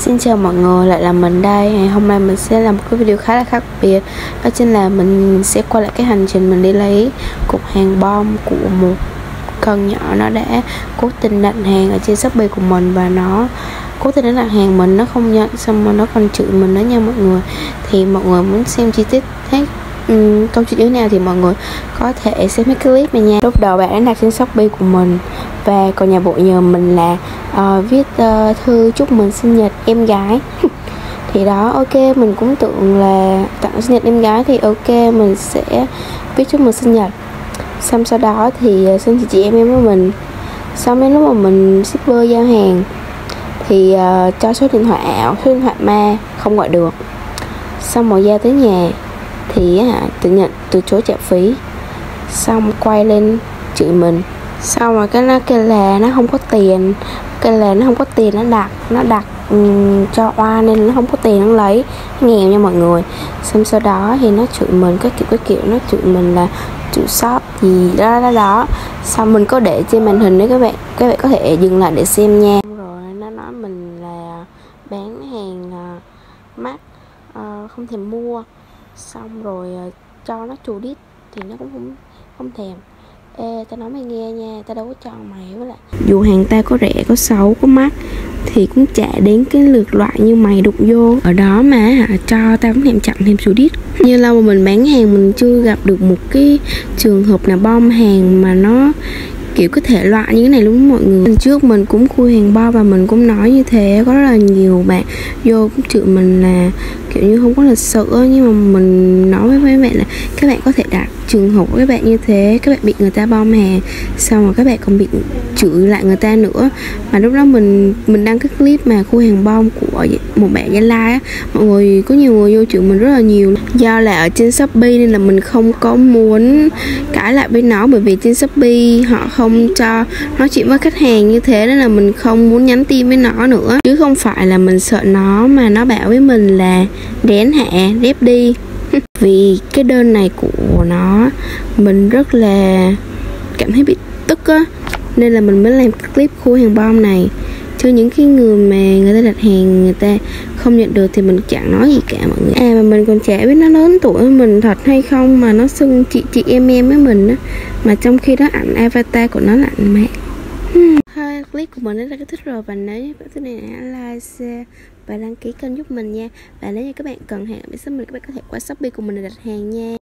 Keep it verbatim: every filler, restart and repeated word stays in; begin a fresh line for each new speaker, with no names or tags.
Xin chào mọi người, lại là mình đây. Ngày hôm nay mình sẽ làm một cái video khá là khác biệt. Đó chính là mình sẽ quay lại cái hành trình mình đi lấy cục hàng bom của một con nhỏ. Nó đã cố tình đặt hàng ở trên Shopee của mình và nó cố tình đến đặt hàng mình, nó không nhận, xong rồi nó còn chửi mình đó nha mọi người. Thì mọi người muốn xem chi tiết hết um, câu chuyện như thế nào thì mọi người có thể xem cái clip này nha. Lúc đầu bạn đã đặt trên Shopee của mình và còn nhà bộ nhờ mình là uh, viết uh, thư chúc mừng sinh nhật em gái. Thì đó, ok, mình cũng tưởng là tặng sinh nhật em gái thì ok, mình sẽ viết chúc mừng sinh nhật. Xong sau đó thì xin chị chị em em với mình. Xong đến lúc mà mình shipper giao hàng thì uh, cho số điện thoại ảo, số điện thoại ma không gọi được. Xong rồi giao tới nhà thì hả, tự nhận từ chối trả phí. Xong quay lên chửi mình. Xong rồi cái nó kêu là nó không có tiền, kêu là nó không có tiền, nó đặt nó đặt um, cho oa nên nó không có tiền nó lấy, nó nghèo nha mọi người. Xong sau đó thì nó chửi mình cái kiểu cái kiểu nó chửi mình là chủ shop gì đó đó đó. Xong mình có để trên màn hình đấy các bạn, các bạn có thể dừng lại để xem nha. Rồi nó nói mình là bán hàng uh, mắc, uh, không thèm mua. Xong rồi uh, cho nó chù đít thì nó cũng không không thèm. Ê, tao nói mày nghe nha, tao đâu có cho mày với lại dù hàng ta có rẻ, có xấu, có mắc thì cũng chả đến cái lượt loại như mày đụng vô ở đó mà hả, cho tao cũng thèm chặn thêm số đít. Như lâu mà mình bán hàng mình chưa gặp được một cái trường hợp nào bom hàng mà nó kiểu có thể loại như thế này luôn mọi người. Lần trước mình cũng khui hàng bo và mình cũng nói như thế, có rất là nhiều bạn vô cũng chửi mình là kiểu như không có lịch sự, nhưng mà mình nói với mấy bạn là các bạn có thể đặt trường hợp của các bạn như thế, các bạn bị người ta bom hàng xong rồi các bạn còn bị chửi lại người ta nữa. Mà lúc đó mình mình đăng cái clip mà khui hàng bom của một bạn Gia Lai á, mọi người có nhiều người vô chửi mình rất là nhiều. Do là ở trên Shopee nên là mình không có muốn cãi lại với nó, bởi vì trên Shopee họ không cho nói chuyện với khách hàng như thế, nên là mình không muốn nhắn tin với nó nữa, chứ không phải là mình sợ nó mà nó bảo với mình là đén hạ rép đi. Vì cái đơn này của nó mình rất là cảm thấy bị tức á, nên là mình mới làm clip khui hàng bom này. Chứ những cái người mà người ta đặt hàng người ta không nhận được thì mình chẳng nói gì cả mọi người. À mà mình còn chả biết nó lớn tuổi hơn mình thật hay không mà nó xưng chị chị em em với mình á, mà trong khi đó ảnh avatar của nó là ảnh mẹ. Thôi clip của mình đến là kết thúc rồi, và nếu như bạn thích này hãy like, share và đăng ký kênh giúp mình nha. Và nếu như các bạn cần hàng ở bên shop mình, các bạn có thể qua Shopee của mình để đặt hàng nha.